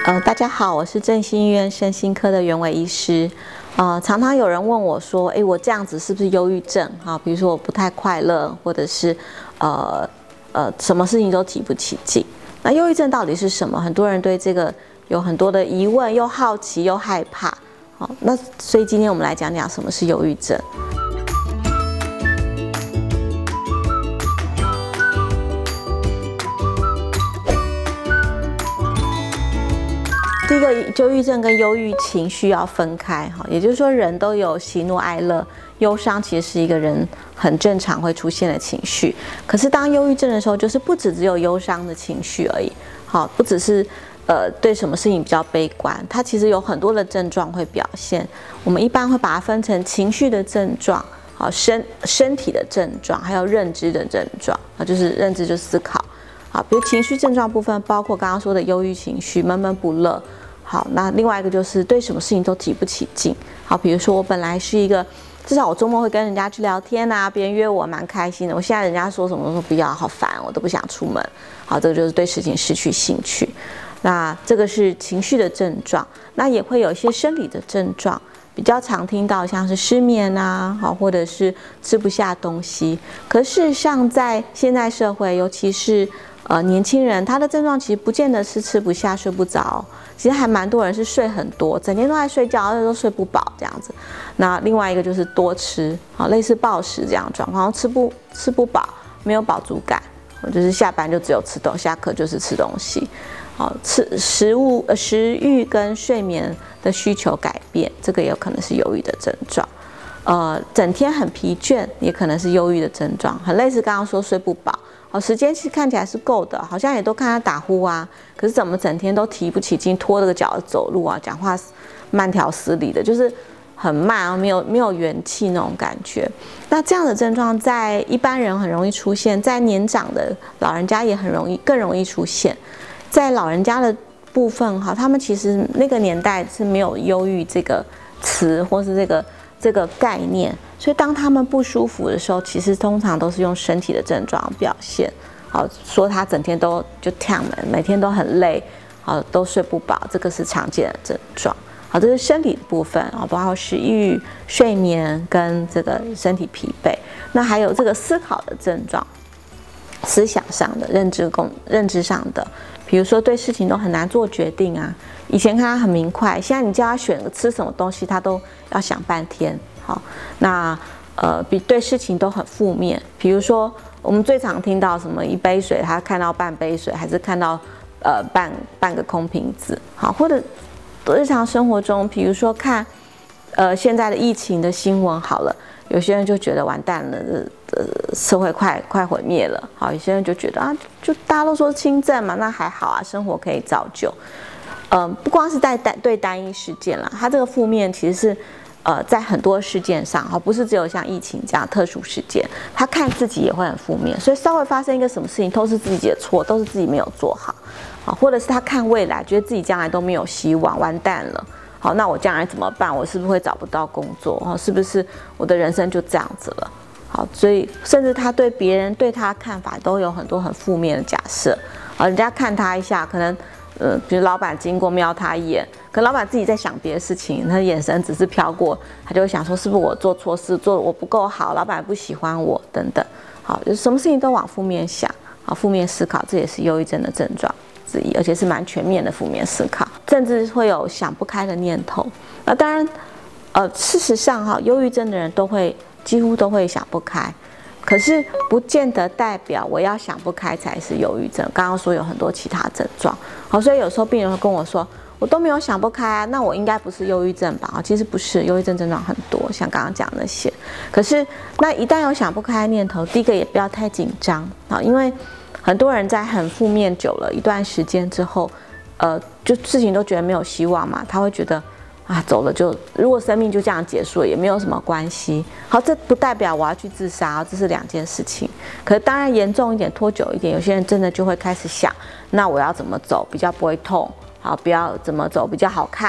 大家好，我是振兴医院身心科的袁伟医师。常常有人问我说，我这样子是不是忧郁症？比如说我不太快乐，或者是什么事情都提不起劲。那忧郁症到底是什么？很多人对这个有很多的疑问，又好奇又害怕。那所以今天我们来讲讲什么是忧郁症。第一个，忧郁症跟忧郁情绪要分开，也就是说，人都有喜怒哀乐，忧伤其实是一个人很正常会出现的情绪。可是当忧郁症的时候，就是不只有忧伤的情绪而已，不只是对什么事情比较悲观，它其实有很多的症状会表现。我们一般会把它分成情绪的症状，身体的症状，还有认知的症状，就是认知就是思考。比如情绪症状部分包括刚刚说的忧郁情绪，闷闷不乐。那另外一个就是对什么事情都提不起劲。比如说我本来是一个，至少我周末会跟人家去聊天啊，别人约我蛮开心的。我现在人家说什么都说不要，好烦，我都不想出门。这个就是对事情失去兴趣。那这个是情绪的症状，那也会有一些生理的症状，比较常听到像是失眠啊，或者是吃不下东西。可事实上在现代社会，尤其是年轻人，他的症状其实不见得是吃不下、睡不着，其实还蛮多人是睡很多，整天都在睡觉，而且都睡不饱这样子。那另外一个就是多吃，类似暴食这样的状况，吃不饱，没有饱足感，就是下班就只有吃东西，下课就是吃东西。食欲跟睡眠的需求改变，这个也有可能是忧郁的症状。整天很疲倦，也可能是忧郁的症状，很类似刚刚说睡不饱。时间其实看起来是够的，好像也都看他打呼啊，可是怎么整天都提不起劲，拖着个脚走路啊，讲话慢条斯理的，就是很慢啊，没有元气那种感觉。那这样的症状在一般人很容易出现，在年长的老人家也更容易出现。在老人家的部分他们其实那个年代是没有忧郁这个词或是这个概念，所以当他们不舒服的时候，其实通常都是用身体的症状表现。说他整天都就跳门，每天都很累，都睡不饱，这个是常见的症状。这是生理的部分，包括食欲、睡眠跟这个身体疲惫。那还有这个思考的症状，思想上的、认知上的，比如说对事情都很难做决定啊。以前看他很明快，现在你叫他选吃什么东西，他都要想半天。那对事情都很负面，比如说我们最常听到什么一杯水，他看到半杯水，还是看到半个空瓶子。或者日常生活中，比如说看现在的疫情的新闻好了，有些人就觉得完蛋了，社会快毁灭了。有些人就觉得就大家都说轻症嘛，那还好啊，生活可以照旧。不光是对单一事件啦，它这个负面其实是在很多事件上，不是只有像疫情这样特殊事件，他看自己也会很负面，所以稍微发生一个什么事情都是自己的错，都是自己没有做好，或者是他看未来，觉得自己将来都没有希望，完蛋了。那我将来怎么办？我是不是会找不到工作？是不是我的人生就这样子了？所以甚至他对别人对他的看法都有很多很负面的假设。人家看他一下，可能比如老板经过瞄他一眼，可老板自己在想别的事情，他的眼神只是飘过，他就会想说是不是我做错事，做得我不够好，老板不喜欢我等等。就是什么事情都往负面想，负面思考，这也是忧郁症的症状之一，而且是蛮全面的负面思考，甚至会有想不开的念头。那当然，事实上忧郁症的人几乎都会想不开。可是不见得代表我要想不开才是忧郁症。刚刚说有很多其他症状，所以有时候病人会跟我说，我都没有想不开啊，那我应该不是忧郁症吧？其实不是，忧郁症症状很多，像刚刚讲那些。可是那一旦有想不开的念头，第一个也不要太紧张因为很多人在很负面久了一段时间之后，就事情都觉得没有希望嘛，他会觉得走了如果生命就这样结束了，也没有什么关系。这不代表我要去自杀，这是两件事情。可是当然严重一点、拖久一点，有些人真的就会开始想，那我要怎么走比较不会痛？不要怎么走比较好看？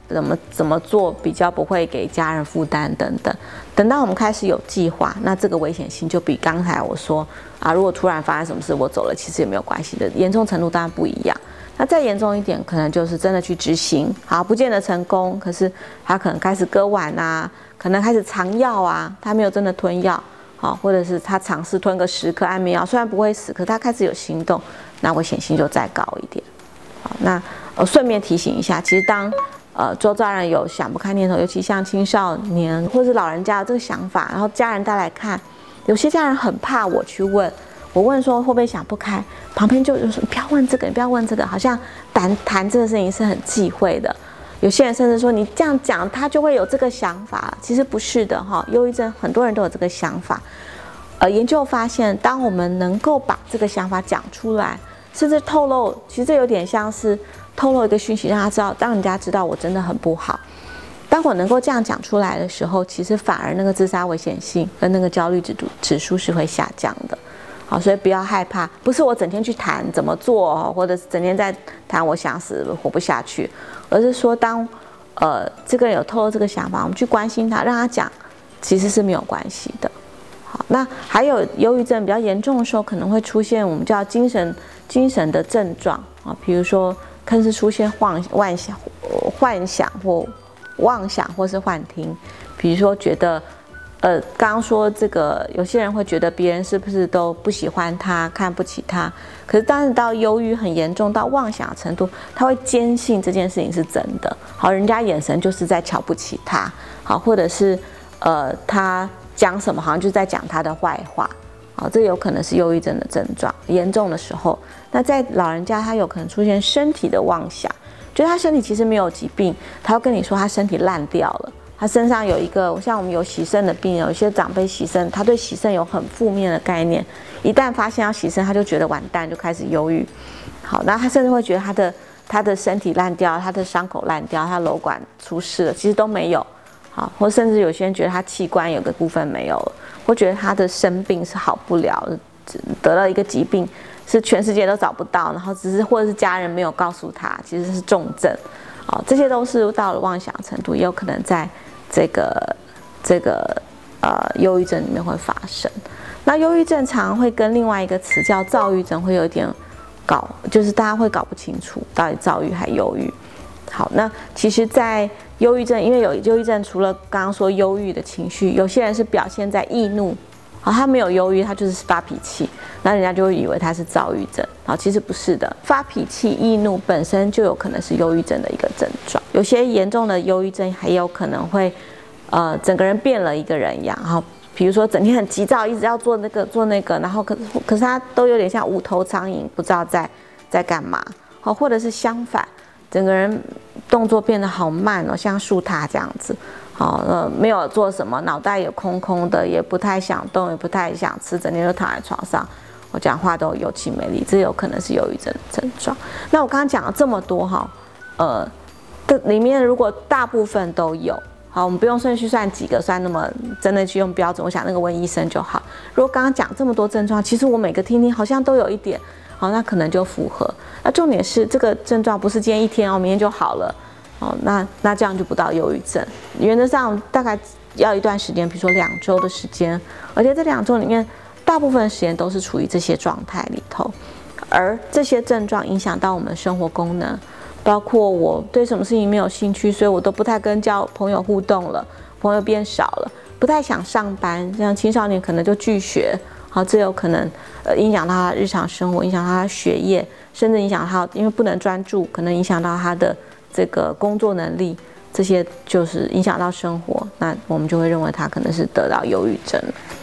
怎么做比较不会给家人负担等等。等到我们开始有计划，那这个危险性就比刚才我说啊，如果突然发生什么事我走了，其实也没有关系的，严重程度当然不一样。那再严重一点，可能就是真的去执行，好，不见得成功，可是他可能开始割腕啊，可能开始藏药啊，他没有真的吞药，好，或者是他尝试吞个10颗安眠药，虽然不会死，可是他开始有行动，那危险性就再高一点。好，那顺便提醒一下，其实当周遭人有想不开念头，尤其像青少年或是老人家有这个想法，然后家人带来看，有些家人很怕我去问。我问说会不会想不开，旁边就说你不要问这个，你不要问这个，好像谈这个事情是很忌讳的。有些人甚至说你这样讲，他就会有这个想法。其实不是的哈，忧郁症很多人都有这个想法。研究发现，当我们能够把这个想法讲出来，甚至透露，其实这有点像是透露一个讯息，让他知道，让人家知道我真的很不好。当我能够这样讲出来的时候，其实反而那个自杀危险性跟那个焦虑指数是会下降的。好，所以不要害怕，不是我整天去谈怎么做，或者是整天在谈我想死活不下去，而是说当这个人有透露这个想法，我们去关心他，让他讲，其实是没有关系的。好，那还有忧郁症比较严重的时候，可能会出现我们叫精神的症状啊，比如说可能是出现幻想或妄想或是幻听，比如说觉得。刚刚说这个，有些人会觉得别人是不是都不喜欢他，看不起他。可是当你到忧郁很严重到妄想的程度，他会坚信这件事情是真的。好，人家眼神就是在瞧不起他，好，或者是他讲什么好像就是在讲他的坏话。好，这有可能是忧郁症的症状，严重的时候。那在老人家，他有可能出现身体的妄想，觉得他身体其实没有疾病，他会跟你说他身体烂掉了。他身上有一个，像我们有洗肾的病人，有一些长辈洗肾，他对洗肾有很负面的概念，一旦发现要洗肾，他就觉得完蛋，就开始忧郁。好，那他甚至会觉得他的身体烂掉，他的伤口烂掉，他瘘管出事了，其实都没有。好，或甚至有些人觉得他器官有个部分没有了，或觉得他的生病是好不了，得了一个疾病是全世界都找不到，然后只是或者是家人没有告诉他，其实是重症。好，这些都是到了妄想程度，也有可能在这个忧郁症里面会发生。那忧郁症常会跟另外一个词叫躁郁症会有一点就是大家会搞不清楚到底躁郁还忧郁。好，那其实在忧郁症，因为有忧郁症除了刚刚说忧郁的情绪，有些人是表现在易怒。好，他没有忧郁，他就是发脾气，那人家就会以为他是躁郁症。好，其实不是的，发脾气、易怒本身就有可能是忧郁症的一个症状。有些严重的忧郁症还有可能会，整个人变了一个人一样。好，比如说整天很急躁，一直要做那个，然后可是他都有点像无头苍蝇，不知道在干嘛。好，或者是相反，整个人动作变得好慢哦，像树塌这样子。好，没有做什么，脑袋也空空的，也不太想动，也不太想吃，整天就躺在床上，我讲话都有气没力，这有可能是忧郁症的症状。那我刚刚讲了这么多哈，这里面如果大部分都有，好，我们不用顺序算几个，算那么真的去用标准，我想那个问医生就好。如果刚刚讲这么多症状，其实我每个听听好像都有一点，好，那可能就符合。那重点是这个症状不是今天一天哦，明天就好了。哦，那这样就不到忧郁症。原则上大概要一段时间，比如说2周的时间，而且这2周里面大部分的时间都是处于这些状态里头，而这些症状影响到我们的生活功能，包括我对什么事情没有兴趣，所以我都不太跟朋友互动了，朋友变少了，不太想上班，像青少年可能就拒学，好，这有可能影响到他日常生活，影响到他学业，甚至影响他因为不能专注，可能影响到他的这个工作能力，这些就是影响到生活，那我们就会认为他可能是得到忧郁症。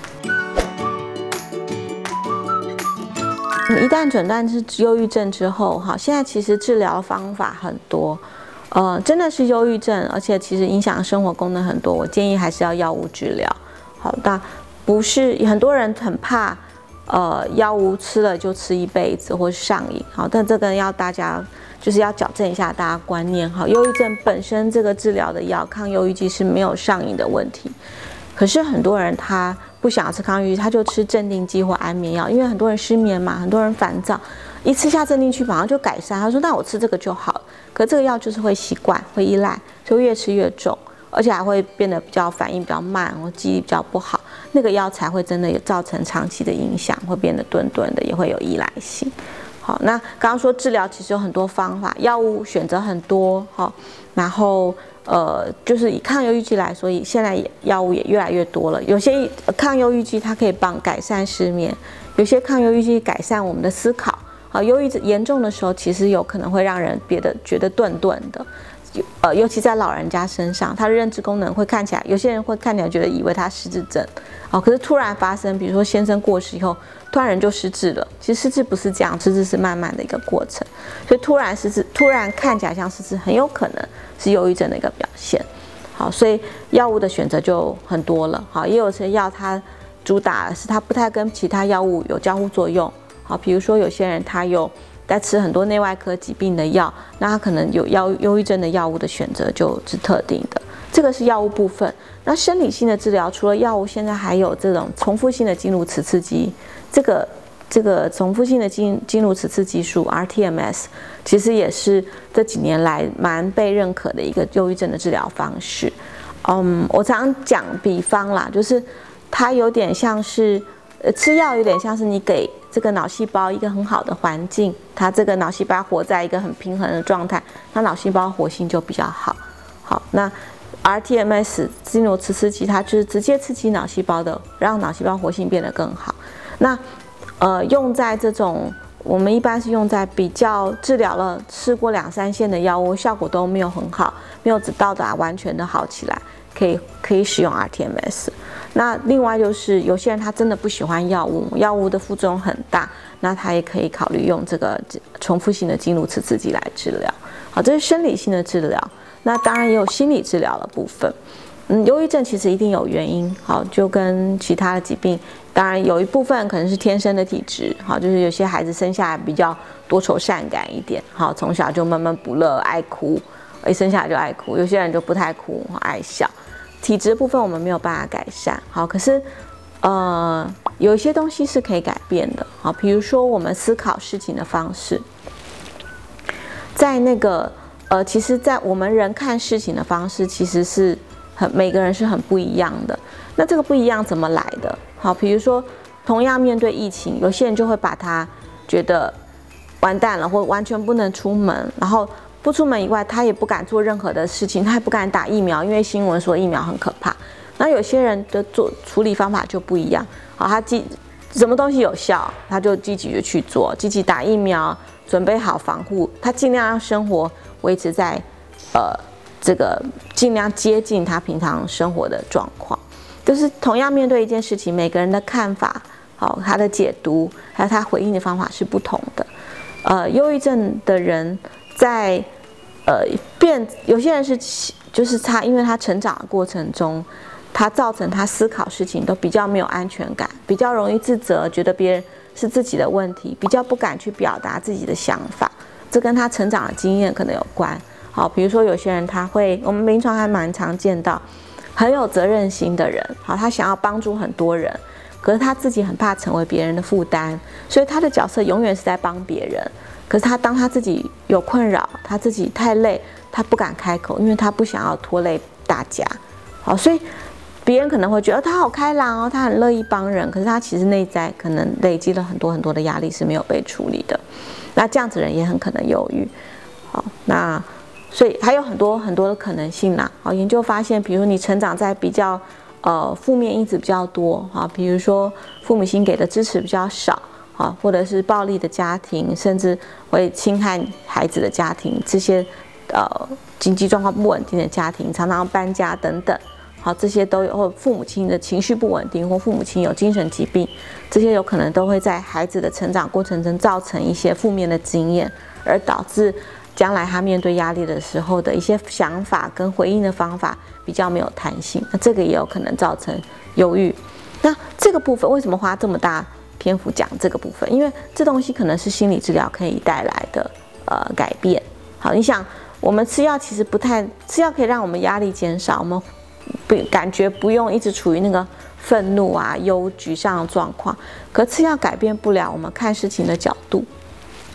一旦诊断是忧郁症之后，哈，现在其实治疗方法很多，真的是忧郁症，而且其实影响生活功能很多，我建议还是要药物治疗。好，但不是很多人很怕，药物吃了就吃一辈子或是上瘾。好，但这个要大家。就是要矫正一下大家观念，好，忧郁症本身这个治疗的药抗忧郁剂是没有上瘾的问题，可是很多人他不想要吃抗忧郁剂，他就吃镇定剂或安眠药，因为很多人失眠嘛，很多人烦躁， 一吃下镇定剂马上就改善，他说那我吃这个就好了。可这个药就是会习惯，会依赖，就越吃越重，而且还会变得比较反应比较慢，或记忆比较不好。那个药才会真的有造成长期的影响，会变得顿顿的，也会有依赖性。好，那刚刚说治疗其实有很多方法，药物选择很多，好，然后就是以抗忧郁剂来说，现在药物也越来越多了。有些抗忧郁剂它可以改善失眠，有些抗忧郁剂改善我们的思考。好，忧郁严重的时候，其实有可能会让人觉得顿顿的。尤其在老人家身上，他的认知功能会看起来，有些人会看起来以为他失智症，可是突然发生，比如说先生过世以后，突然人就失智了。其实失智不是这样，失智是慢慢的一个过程，所以突然失智，突然看起来像失智，很有可能是忧郁症的一个表现。好，所以药物的选择就很多了。好，也有些药它主打的是它不太跟其他药物有交互作用。好，比如说有些人他有在吃很多内外科疾病的药，那他可能有忧郁症的药物的选择就是特定的，这个是药物部分。那生理性的治疗，除了药物，现在还有这种重复性的经颅磁刺激，这个重复性的经颅磁刺激术 RTMS， 其实也是这几年来蛮被认可的一个忧郁症的治疗方式。我常讲比方啦，就是它有点像是吃药，有点像是你给这个脑细胞一个很好的环境，它这个脑细胞活在一个很平衡的状态，那脑细胞活性就比较好。好，那 RTMS 经颅磁刺激，它就是直接刺激脑细胞的，让脑细胞活性变得更好。那用在这种我们一般是用在比较治疗了试过2、3线的药物，效果都没有很好，没有到达完全的好起来，可以使用 RTMS。那另外就是有些人他真的不喜欢药物，药物的副作用很大，那他也可以考虑用这个重复性的经颅磁刺激来治疗。好，这是生理性的治疗。那当然也有心理治疗的部分。忧郁症其实一定有原因，好，就跟其他的疾病，当然有一部分可能是天生的体质，好，就是有些孩子生下来比较多愁善感一点，好，从小就闷闷不乐，爱哭，一生下来就爱哭。有些人就不太哭，爱笑。体质部分我们没有办法改善，好，可是有一些东西是可以改变的，好，比如说我们思考事情的方式，在那个其实，在我们人看事情的方式，其实是每个人是很不一样的。那这个不一样怎么来的？好，比如说同样面对疫情，有些人就会把他觉得完蛋了，或完全不能出门，然后不出门以外，他也不敢做任何的事情，他也不敢打疫苗，因为新闻说疫苗很可怕。那有些人的处理方法就不一样，好，他什么东西有效，他就积极的去做，积极打疫苗，准备好防护，他尽量让生活维持在这个尽量接近他平常生活的状况。就是同样面对一件事情，每个人的看法，好，他的解读，还有他回应的方法是不同的。忧郁症的人在有些人就是因为他成长的过程中，他造成他思考事情都比较没有安全感，比较容易自责，觉得别人是自己的问题，比较不敢去表达自己的想法，这跟他成长的经验可能有关。好，比如说有些人我们临床还蛮常见到很有责任心的人，好，他想要帮助很多人，可是他自己很怕成为别人的负担，所以他的角色永远是在帮别人。可是当他自己有困扰，他自己太累，他不敢开口，因为他不想要拖累大家。好，所以别人可能会觉得他好开朗哦，他很乐意帮人，可是他其实内在可能累积了很多很多的压力是没有被处理的。那这样子人也很可能忧郁。好，那所以还有很多很多的可能性啦。好，研究发现，比如你成长在比较负面因子比较多，好，比如说父母亲给的支持比较少，好，或者是暴力的家庭，甚至会侵害孩子的家庭，这些经济状况不稳定的家庭，常常搬家等等，好，这些都有，或父母亲的情绪不稳定，或父母亲有精神疾病，这些有可能都会在孩子的成长过程中造成一些负面的经验，而导致将来他面对压力的时候的一些想法跟回应的方法比较没有弹性，那这个也有可能造成忧郁。那这个部分为什么花这么大篇幅讲这个部分？因为这东西可能是心理治疗可以带来的改变。好，你想我们吃药其实吃药可以让我们压力减少，我们感觉不用一直处于那个愤怒啊、沮丧的状况，可吃药改变不了我们看事情的角度。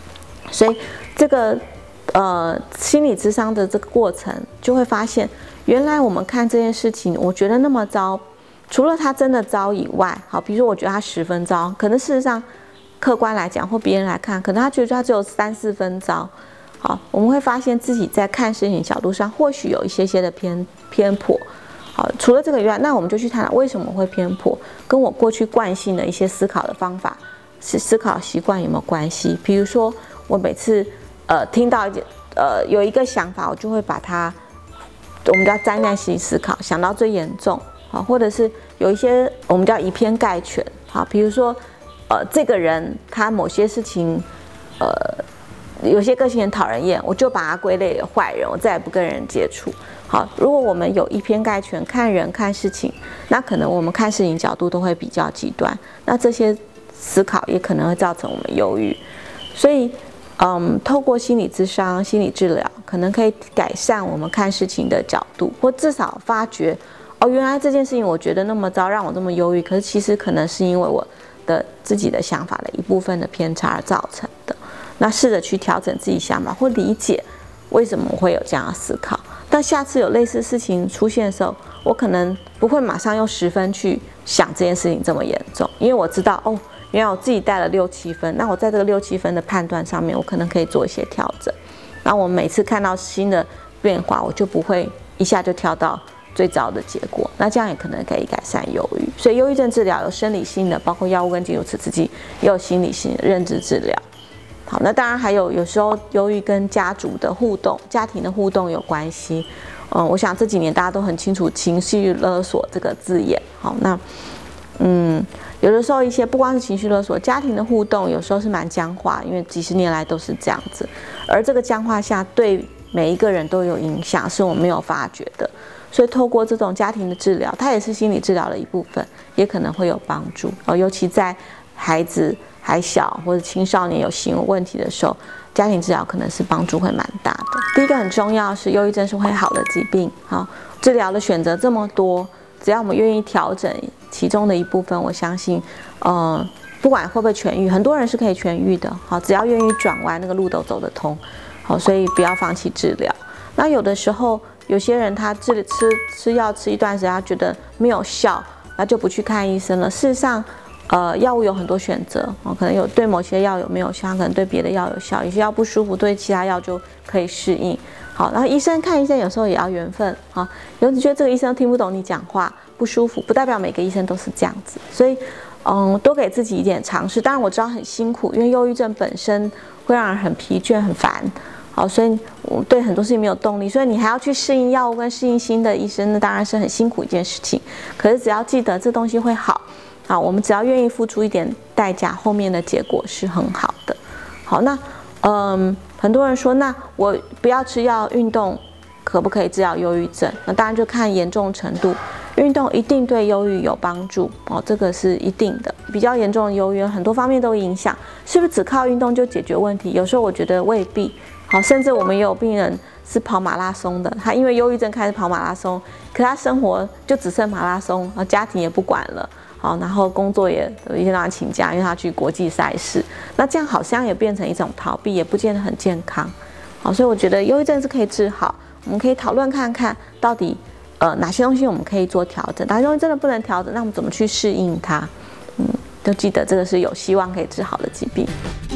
所以这个心理咨商的这个过程，就会发现，原来我们看这件事情，我觉得那么糟，除了他真的糟以外，好，比如说我觉得他10分糟，可能事实上客观来讲，或别人来看，可能他觉得他只有3、4分糟。好，我们会发现自己在看事情角度上，或许有一些的偏颇。好，除了这个以外，那我们就去探讨为什么会偏颇，跟我过去惯性的一些思考的方法、思考习惯有没有关系？比如说，我每次听到有一个想法，我就会把它，我们叫灾难性思考，想到最严重。好，或者是有一些我们叫以偏概全。好，比如说这个人他某些事情有些个性很讨人厌，我就把他归类为坏人，我再也不跟人接触。好，如果我们有以偏概全看人看事情，那可能我们看事情角度都会比较极端，那这些思考也可能会造成我们忧郁。所以透过心理咨商、心理治疗，可能可以改善我们看事情的角度，或至少发觉原来这件事情我觉得那么糟，让我这么忧郁，可是其实可能是因为我的自己的想法的一部分的偏差而造成的。那试着去调整自己想法，或理解为什么我会有这样的思考。但下次有类似事情出现的时候，我可能不会马上用10分去想这件事情这么严重，因为我知道原来我自己带了6、7分，那我在这个6、7分的判断上面，我可能可以做一些调整。然后我每次看到新的变化，我就不会一下就跳到最糟的结果，那这样也可能可以改善忧郁。所以忧郁症治疗有生理性的，包括药物跟基础刺激，也有心理性的认知治疗。好，那当然还有时候忧郁跟家庭的互动有关系。我想这几年大家都很清楚情绪勒索这个字眼。好，那有的时候一些不光是情绪勒索，家庭的互动有时候是蛮僵化，因为几十年来都是这样子，而这个僵化下对每一个人都有影响，是我们没有发觉的。所以透过这种家庭的治疗，它也是心理治疗的一部分，也可能会有帮助。尤其在孩子还小或者青少年有行为问题的时候，家庭治疗可能是帮助会蛮大的。第一个很重要是，忧郁症是会好的疾病。好，治疗的选择这么多，只要我们愿意调整其中的一部分，我相信，不管会不会痊愈，很多人是可以痊愈的。好，只要愿意转弯，那个路都走得通。好，所以不要放弃治疗。那有的时候，有些人他吃药吃一段时间，他觉得没有效，那就不去看医生了。事实上，药物有很多选择，可能对某些药有没有效，可能对别的药有效，有些药不舒服，对其他药就可以适应。好，然后看医生有时候也要缘分。好，有时觉得这个医生听不懂你讲话，不舒服，不代表每个医生都是这样子。所以，多给自己一点尝试。当然我知道很辛苦，因为忧郁症本身会让人很疲倦、很烦。好，所以我对很多事情没有动力，所以你还要去适应药物跟适应新的医生，那当然是很辛苦一件事情。可是只要记得这东西会好，啊，我们只要愿意付出一点代价，后面的结果是很好的。好，那很多人说，那我不要吃药，运动可不可以治疗忧郁症？那当然就看严重程度。运动一定对忧郁有帮助哦，这个是一定的。比较严重的忧郁，很多方面都影响，是不是只靠运动就解决问题？有时候我觉得未必。好，甚至我们也有病人是跑马拉松的，他因为忧郁症开始跑马拉松，可他生活就只剩马拉松，家庭也不管了，好，然后工作也一天到晚请假，因为他去国际赛事，那这样好像也变成一种逃避，也不见得很健康。好，所以我觉得忧郁症是可以治好，我们可以讨论看看到底哪些东西我们可以做调整，哪些东西真的不能调整，那我们怎么去适应它？都记得这个是有希望可以治好的疾病。